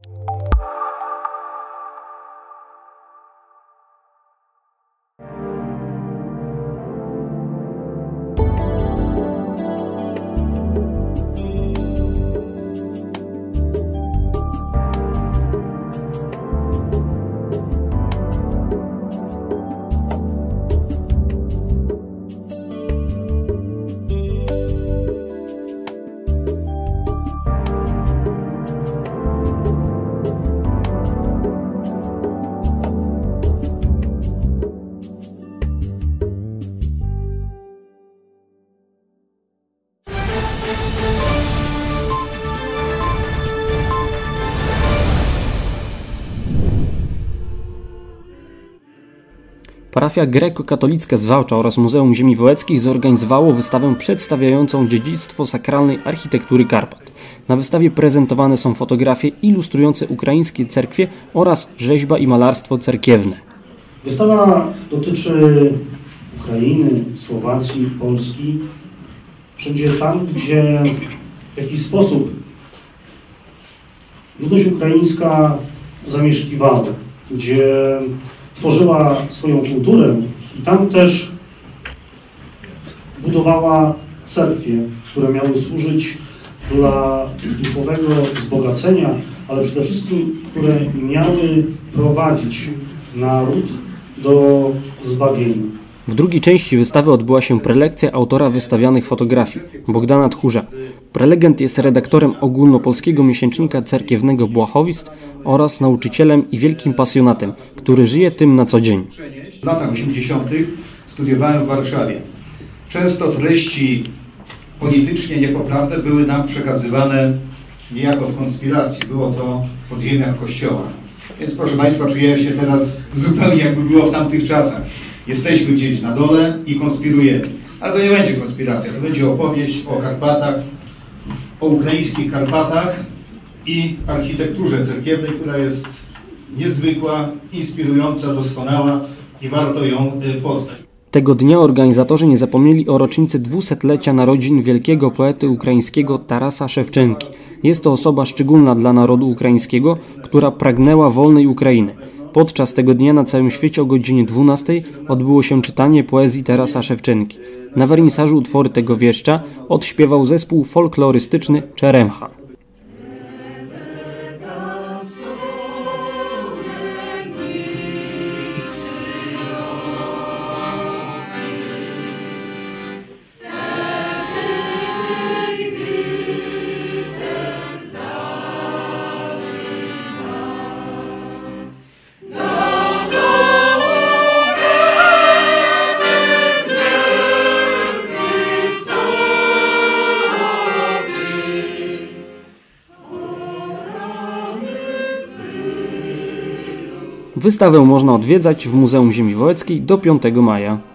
Parafia grekokatolicka z Wałcza oraz Muzeum Ziemi Wołeckich zorganizowało wystawę przedstawiającą dziedzictwo sakralnej architektury Karpat. Na wystawie prezentowane są fotografie ilustrujące ukraińskie cerkwie oraz rzeźba i malarstwo cerkiewne. Wystawa dotyczy Ukrainy, Słowacji, Polski. Wszędzie tam, gdzie w jakiś sposób ludność ukraińska zamieszkiwała, gdzie tworzyła swoją kulturę i tam też budowała cerkwie, które miały służyć dla duchowego wzbogacenia, ale przede wszystkim, które miały prowadzić naród do zbawienia. W drugiej części wystawy odbyła się prelekcja autora wystawianych fotografii, Bogdana Tchórza. Prelegent jest redaktorem ogólnopolskiego miesięcznika cerkiewnego Błachowicz oraz nauczycielem i wielkim pasjonatem, który żyje tym na co dzień. W latach 80. studiowałem w Warszawie. Często treści politycznie niepoprawne były nam przekazywane niejako w konspiracji. Było to w podziemiach Kościoła. Więc proszę Państwa, czujemy się teraz zupełnie jakby było w tamtych czasach. Jesteśmy gdzieś na dole i konspirujemy. Ale to nie będzie konspiracja, to będzie opowieść o Karpatach, o ukraińskich Karpatach i architekturze cerkiewnej, która jest niezwykła, inspirująca, doskonała i warto ją poznać. Tego dnia organizatorzy nie zapomnieli o rocznicy 200-lecia narodzin wielkiego poety ukraińskiego Tarasa Szewczenki. Jest to osoba szczególna dla narodu ukraińskiego, która pragnęła wolnej Ukrainy. Podczas tego dnia na całym świecie o godzinie 12 odbyło się czytanie poezji Tarasa Szewczenki. Na wernisażu utwory tego wieszcza odśpiewał zespół folklorystyczny Czeremcha. Wystawę można odwiedzać w Muzeum Ziemi Wołeckiej do 5 maja.